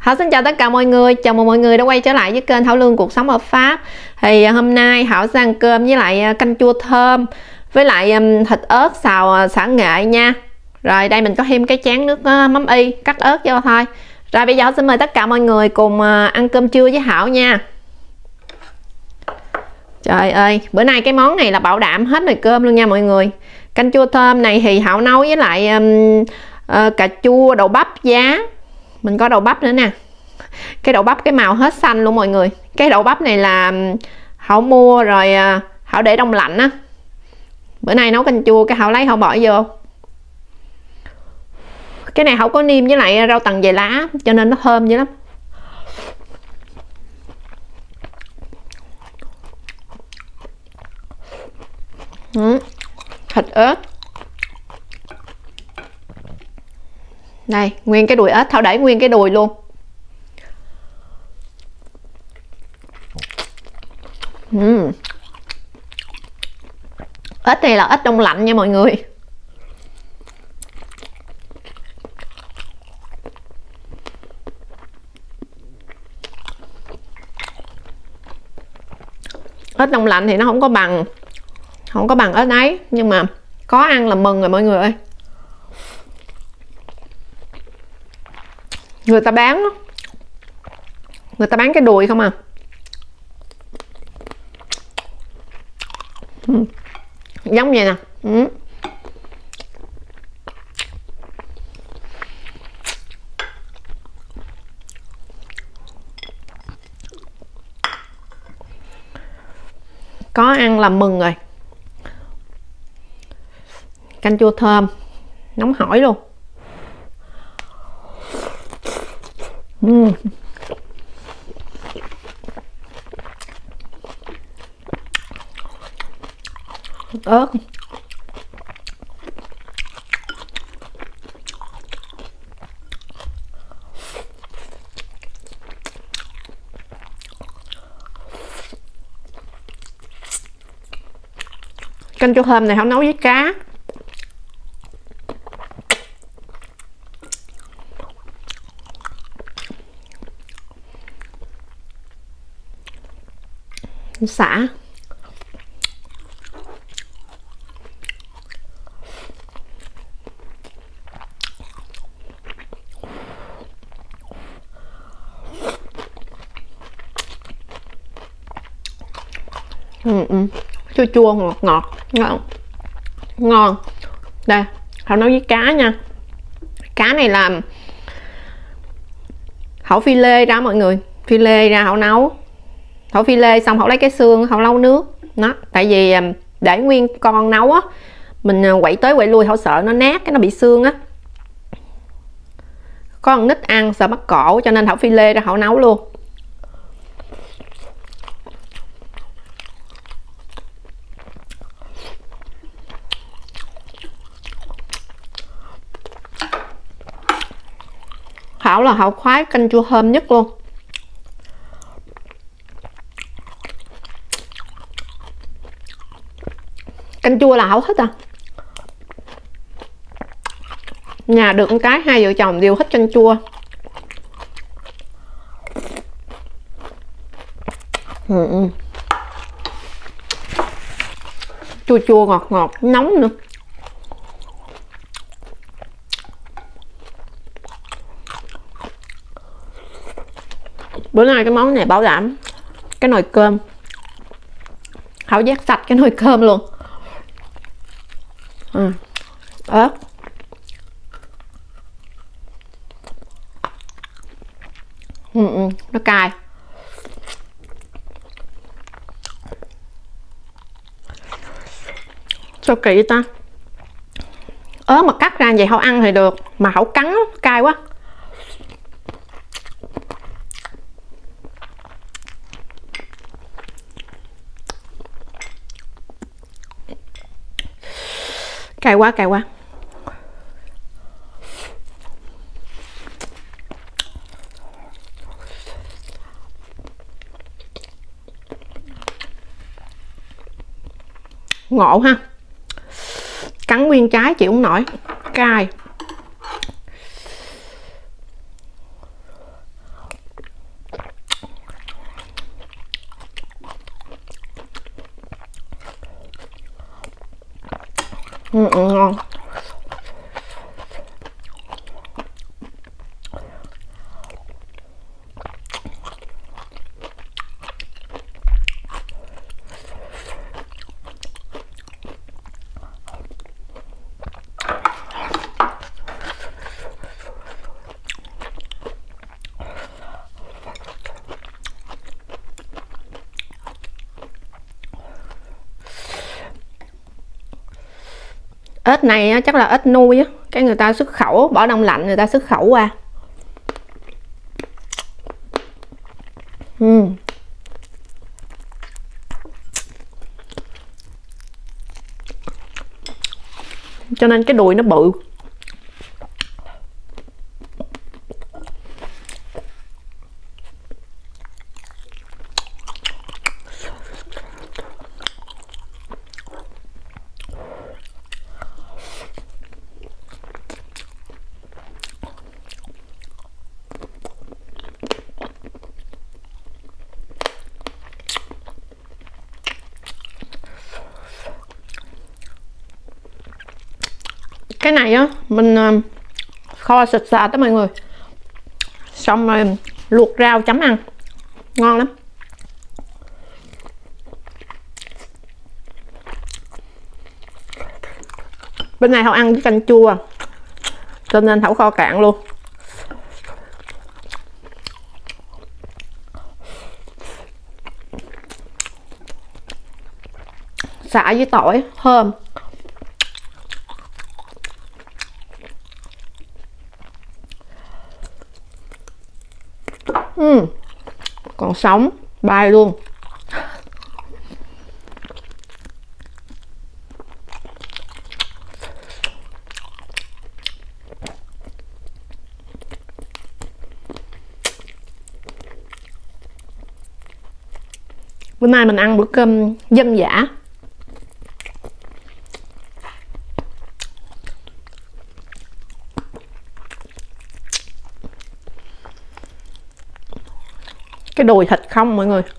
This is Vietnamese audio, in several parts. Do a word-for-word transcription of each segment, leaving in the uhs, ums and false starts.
Hảo xin chào tất cả mọi người, chào mừng mọi người đã quay trở lại với kênh Thảo Lương Cuộc Sống Hợp Pháp. Thì hôm nay Hảo sẽ ăn cơm với lại canh chua thơm với lại thịt ớt xào xả nghệ nha. Rồi đây mình có thêm cái chén nước mắm y, cắt ớt vô thôi. Rồi bây giờ xin mời tất cả mọi người cùng ăn cơm trưa với Hảo nha. Trời ơi, bữa nay cái món này là bảo đảm hết nồi cơm luôn nha mọi người. Canh chua thơm này thì Hảo nấu với lại um, uh, cà chua, đậu bắp, giá. Mình có đậu bắp nữa nè. Cái đậu bắp cái màu hết xanh luôn mọi người. Cái đậu bắp này là Hảo mua rồi Hảo để đông lạnh á. Bữa nay nấu canh chua cái Hảo lấy Hảo bỏ vô. Cái này Hảo có niêm với lại rau tầng dày lá cho nên nó thơm dữ lắm. Ừ. Thịt ớt. Đây, nguyên cái đùi ếch, Thảo để nguyên cái đùi luôn. Uhm. Ếch này là ếch đông lạnh nha mọi người. Ếch đông lạnh thì nó không có bằng Không có bằng ếch ấy. Nhưng mà có ăn là mừng rồi mọi người ơi. Người ta bán Người ta bán cái đùi không à. Ừ. Giống vậy nè. Ừ. Có ăn là mừng rồi. Canh chua thơm nóng hổi luôn. Uhm. Ớt. Canh chua thơm này không nấu với cá. Xả. Ừ, ừ. Chua chua ngọt ngọt ngon. Ngon. Đây, Hảo nấu với cá nha. Cá này là Hảo phi lê ra mọi người. Phi lê ra Hảo nấu. Hảo phi lê xong Hảo lấy cái xương Hảo nấu nước. Đó, tại vì để nguyên con nấu á, mình quậy tới quậy lui Hảo sợ nó nát cái nó bị xương á. Có con nít ăn sợ mắc cổ cho nên Hảo phi lê ra Hảo nấu luôn. Hảo là Hảo khoái canh chua thơm nhất luôn. Canh chua là Hảo thích à. Nhà được một cái hai vợ chồng đều thích canh chua. Ừ, ừ. Chua chua ngọt ngọt nóng nữa. Bữa nay cái món này bảo đảm cái nồi cơm Hảo vét sạch cái nồi cơm luôn. Ừ. Ớt. Ừ, ừ. Nó cay. Sao kỳ ta. Ớt mà cắt ra vậy Hảo ăn thì được. Mà Hảo cắn cay quá. Cay quá, cay quá. Ngộ ha. Cắn nguyên trái chịu không nổi. Cay. Ừ, ừ, ngon. Ếch này chắc là ếch nuôi á, cái người ta xuất khẩu, bỏ đông lạnh người ta xuất khẩu qua. Ừ. Cho nên cái đùi nó bự. Cái này á mình kho sệt sệt đó mọi người, xong rồi luộc rau chấm ăn ngon lắm. Bên này Thảo ăn với canh chua cho nên Thảo kho cạn luôn. Xả với tỏi thơm. Uhm, còn sống bay luôn. Bữa nay mình ăn bữa cơm dân dã. Cái đùi thịt không mọi người.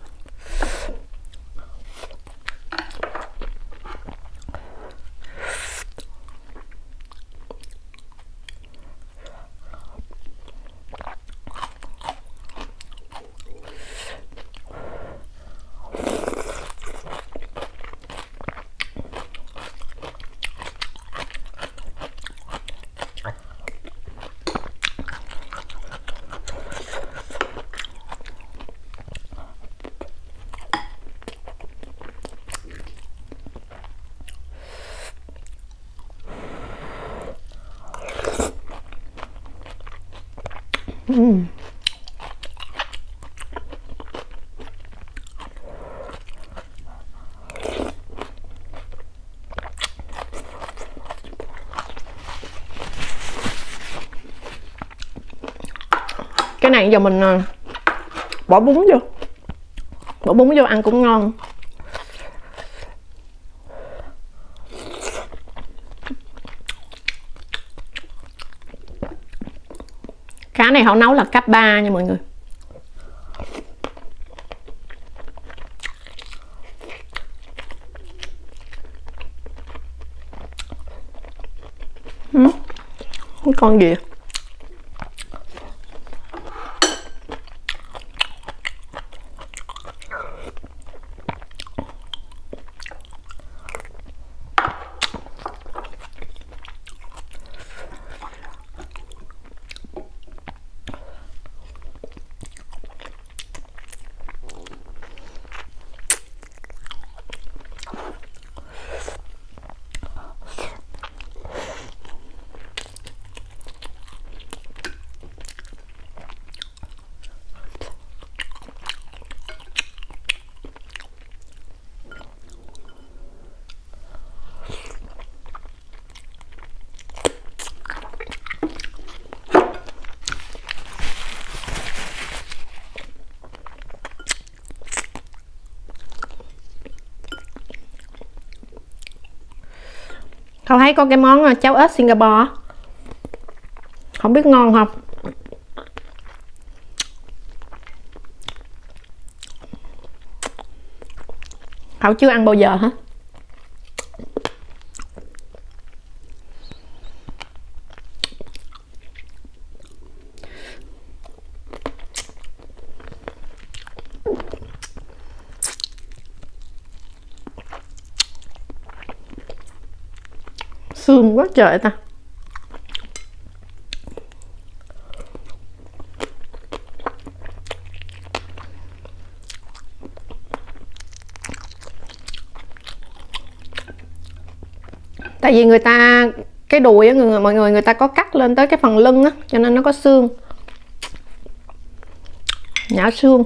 Uhm. Cái này giờ mình bỏ bún vô, bỏ bún vô ăn cũng ngon. Cá này họ nấu là cấp ba nha mọi người. Ừ. Con gì? Thảo thấy có cái món cháo ếch Singapore, không biết ngon không. Thảo chưa ăn bao giờ hết. Xương quá trời ta. Tại vì người ta cái đùi á, người mọi người người ta có cắt lên tới cái phần lưng á, cho nên nó có xương, nhả xương.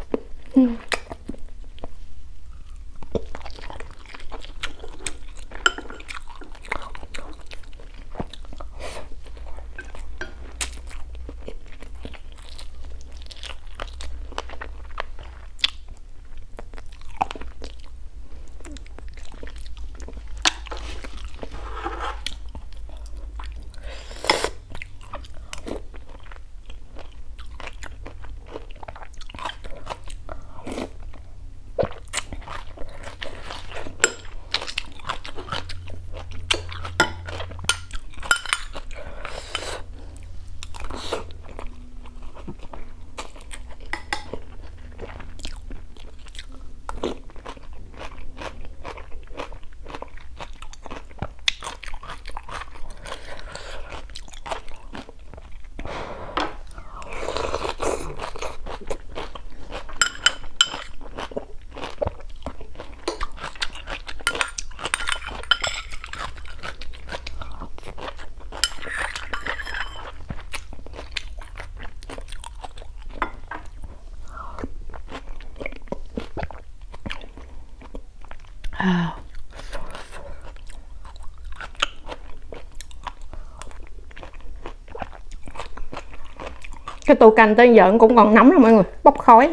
Cái tô canh tới giờ cũng còn nóng rồi mọi người, bốc khói.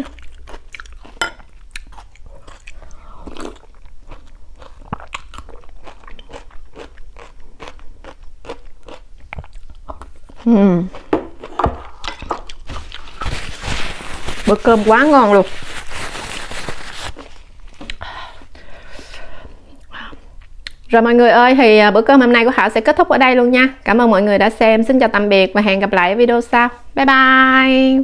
uhm. Bữa cơm quá ngon luôn. Rồi mọi người ơi, thì bữa cơm hôm nay của Thảo sẽ kết thúc ở đây luôn nha. Cảm ơn mọi người đã xem. Xin chào tạm biệt và hẹn gặp lại ở video sau. Bye bye.